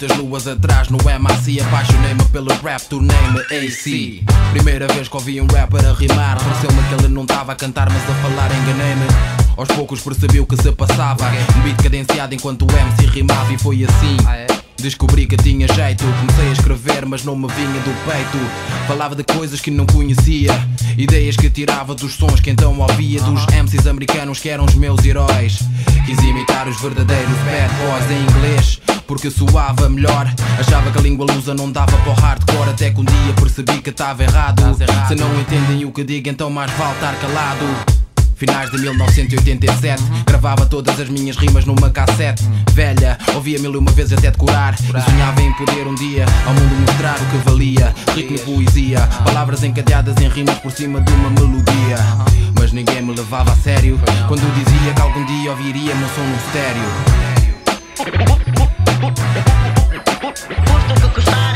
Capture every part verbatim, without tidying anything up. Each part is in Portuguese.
muitas luas atrás no M A C apaixonei-me pelo rap, tornei-me A C. Primeira vez que ouvi um rapper a rimar, pareceu-me que ele não estava a cantar mas a falar, enganei-me. Aos poucos percebi o que se passava, um beat cadenciado enquanto o M C rimava e foi assim. Descobri que tinha jeito, comecei a escrever mas não me vinha do peito. Falava de coisas que não conhecia, ideias que tirava dos sons que então ouvia dos M Cs americanos que eram os meus heróis. Quis imitar os verdadeiros bad boys em inglês porque soava melhor. Achava que a língua lusa não dava para o hardcore, até que um dia percebi que estava errado. Se não entendem o que digo então mais vale estar calado. Finais de mil novecentos e oitenta e sete, gravava todas as minhas rimas numa cassete velha, ouvia mil e uma vezes até decorar. E sonhava em poder um dia ao mundo mostrar o que valia. Ritmo, poesia, palavras encadeadas em rimas por cima de uma melodia. Mas ninguém me levava a sério quando dizia que algum dia ouviria meu som no estéreo. Custa o que custar,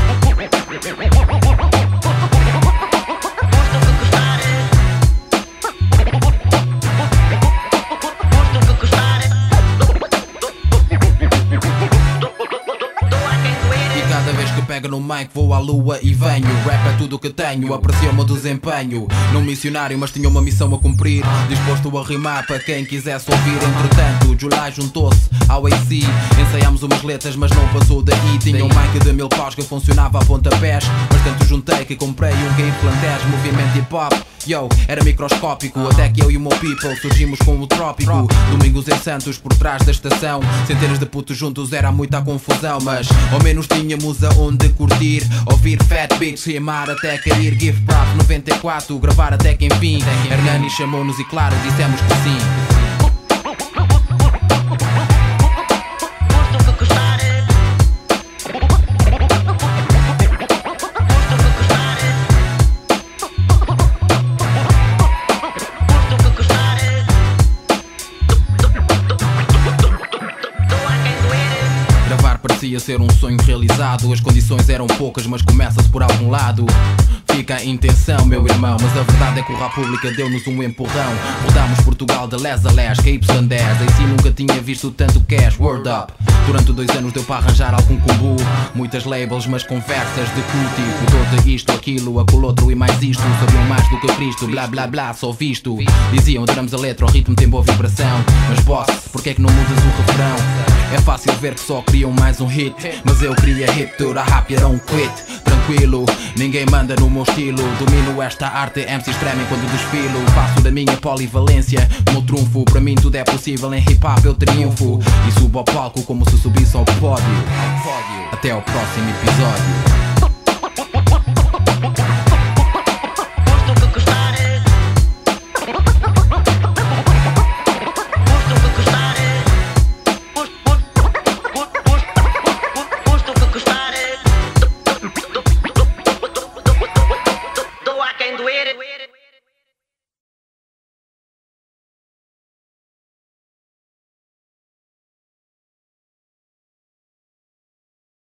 pego no mic, vou à lua e venho. Rap é tudo o que tenho, aprecio o meu desempenho. Não missionário, mas tinha uma missão a cumprir, disposto a rimar para quem quisesse ouvir. Entretanto, July juntou-se ao A C, ensaiámos umas letras mas não passou daí. Tinha um mic de mil paus que funcionava a pontapés, mas tanto juntei que comprei um game plantés. Movimento hip hop, yo, era microscópico. Até que eu e o meu people surgimos com o trópico. Domingos em Santos por trás da estação, centenas de putos juntos era muita confusão, mas ao menos tínhamos aonde de curtir, ouvir fat beats, rimar até cair. Give Prop noventa e quatro, gravar até que enfim. Hernani chamou-nos e claro, dissemos que sim. Parecia ser um sonho realizado, as condições eram poucas mas começa-se por algum lado. Fica a intenção, meu irmão, mas a verdade é que o República deu-nos um empurrão. Rodámos Portugal de les a les, que Y dez, em si nunca tinha visto tanto cash, word up. Durante dois anos deu para arranjar algum combo, muitas labels mas conversas de cultivo. Todo isto, aquilo, aquilo outro e mais isto. Sabiam mais do que Cristo, blá blá blá, só visto. Diziam, tiramos a letra, o ritmo tem boa vibração. Mas boss, porquê é que não mudas o refrão? É fácil ver que só queriam mais um hit, mas eu queria hit to the rap, you don't quit. Tranquilo, ninguém manda no meu estilo. Domino esta arte, M Cs tremem quando desfilo. Faço da minha polivalência o meu trunfo. Para mim tudo é possível, em hip hop eu triunfo. E subo ao palco como se subisse ao pódio. Até ao próximo episódio.